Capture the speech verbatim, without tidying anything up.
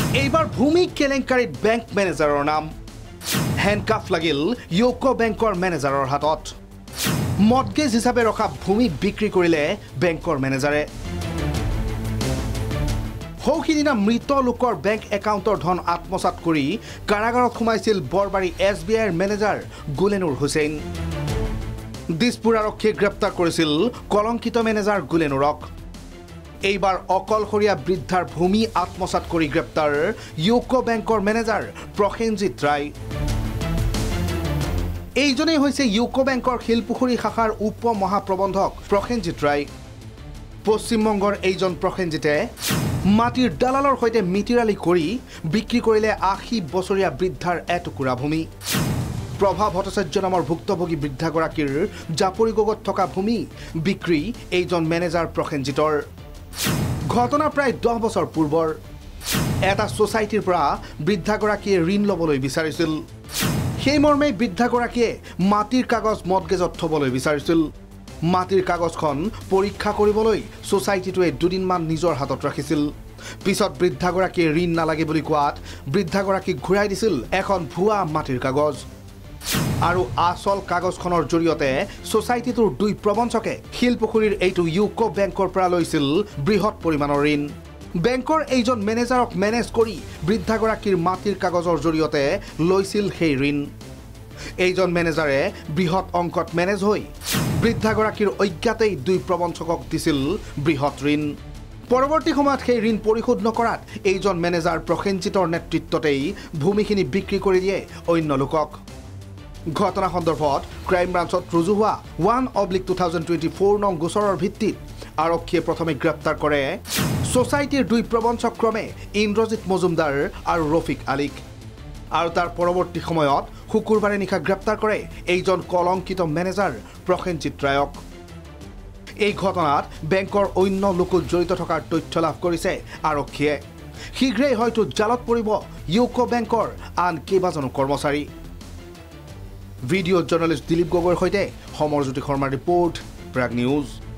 এইবাৰ ভূমি কেলেংকাৰীত বেংক মেনেজাৰৰ নাম হেণ্ডকাফ লাগিল ইউকো বেংকৰ মেনেজাৰৰ হাতত মৰ্টগেজ হিচাপে ৰখা ভূমি বিক্ৰী কৰিলে বেংকৰ মেনেজাৰে হৌখিদিনা মৃত লোকৰ বেংক একাউণ্টৰ ধন আত্মসাত কৰি কাৰাগাৰত সোমাইছিল বৰবাৰী এছ বি আইৰ মেনেজাৰ গুলেনুৰ হুছেইন দিছপুৰ আৰক্ষীয়ে গ্ৰেপ্তাৰ কৰিছিল কলংকিত মেনেজাৰ গুলেনুৰক এইবাৰ অকলশৰীয়া বৃদ্ধাৰ ভূমি আত্মসাত কৰি গ্ৰেপ্তাৰ ইউকো বেংকৰ মেনেজাৰ প্ৰসেনজিৎ ৰায় এইজনেই হৈছে ইউকো বেংকৰ শিলপুখুৰী শাখাৰ উপ মহাপ্ৰবন্ধক প্ৰসেনজিৎ ৰায় পশ্চিমবংগৰ এইজন প্ৰসেনজিতে মাটিৰ দালালৰ সৈতে মিতিৰালি কৰি বিক্ৰী কৰিলে আশী বছৰীয়া বৃদ্ধাৰ এটুকুৰা ভূমি প্ৰভা ভট্টাচাৰ্য নামৰ ভুক্তভোগী বৃদ্ধাগৰাকীৰ জাপৰিগোগত থকা ভূমি বিক্ৰী এইজন মেনেজাৰ প্ৰসেনজিতৰ ঘটনা প্ৰায় দহ বছৰ পূৰ্বৰ এটা সোসাইটিৰ পৰা বৃদ্ধাগৰাকীয়ে ঋণ ল'বলৈ বিচাৰিছিল সেই মৰ্মে বৃদ্ধাগৰাকীয়ে মাটিৰ কাগজ মৰ্টগেজত থবলৈ বিচাৰিছিল মাটিৰ কাগজখন পৰীক্ষা কৰিবলৈ সোসাইটিটোৱে দুদিনমান নিজৰ হাতত ৰাখিছিল পিছত বৃদ্ধাগৰাকীয়ে ঋণ নালাগে বুলি কোৱাত বৃদ্ধাগৰাকীক ঘূৰাই দিছিল এখন ভুৱা মাটিৰ কাগজ আৰু আসল কাগজখনৰ জৰিয়তে সোসাইটিটোৰ দুই প্ৰবঞ্চকে শিলপুখুৰীৰ এইটো ইউকো বেংকৰ পৰা লৈছিল বৃহৎ পৰিমাণৰ ঋণ বেংকৰ এইজন মেনেজাৰক মেনেজ কৰি বৃদ্ধাগৰাকীৰ মাটিৰ কাগজৰ জৰিয়তে লৈছিল সেই ঋণ এইজন মেনেজাৰে বৃহৎ অংকত মেনেজ হৈ বৃদ্ধাগৰাকীৰ অজ্ঞাতেই দুই প্ৰবঞ্চকক দিছিল বৃহৎ ঋণ পৰৱৰ্তী সময়ত সেই ঋণ পৰিশোধ নকৰাত এইজন মেনেজাৰ প্ৰসেনজিতৰ নেতৃত্বতেই ভূমিখিনি বিক্ৰী কৰি দিয়ে অন্য লোকক ঘটনা সন্দৰ্ভত ক্ৰাইম ব্ৰাঞ্চত ৰুজু হোৱা one oblique two thousand twenty four নং গোচৰৰ ভিত্তিত আৰক্ষীয়ে প্ৰথমে গ্ৰেপ্তাৰ কৰে সোসাইটিৰ দুই প্ৰবঞ্চক ক্ৰমে ইন্দ্ৰজিৎ মজুমদাৰ আৰু ৰফিক আলীক আৰু তাৰ পৰৱৰ্তী সময়ত শুকুৰবাৰে নিশা গ্ৰেপ্তাৰ কৰে এইজন কলংকিত মেনেজাৰ প্ৰসেনজিৎ ৰায়ক এই ঘটনাত বেংকৰ অন্য লোক জড়িত থকাৰ তথ্য লাভ কৰিছে আৰক্ষীয়ে শীঘ্ৰেই হয়তো জালত পৰিব ইউকো বেংকৰ আন কেইবাজনো কৰ্মচাৰী ভিডিঅ' জাৰ্নেলিষ্ট দিলীপ গগৈৰ সৈতে সমৰজ্যোতি শৰ্মাৰ ৰিপৰ্ট প্ৰাগ নিউজ